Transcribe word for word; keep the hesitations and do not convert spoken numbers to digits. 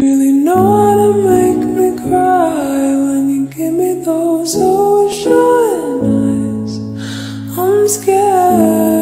really know how to make me cry when you give me those ocean eyes. I'm scared.